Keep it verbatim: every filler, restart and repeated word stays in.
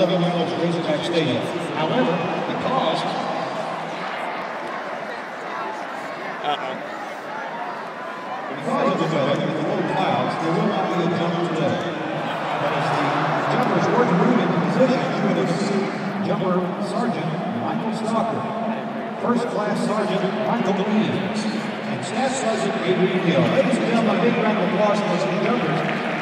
Southern Yellows Razorback Stadium. However, because Uh-oh. because of the weather and the low clouds, there will not be a jump today. But as the jumpers work to move into position, you would have seen jumper sergeant Michael Stalker, first class sergeant Michael Williams, and staff sergeant Adrian Hill. Ladies and gentlemen, a big round of applause for these jumpers.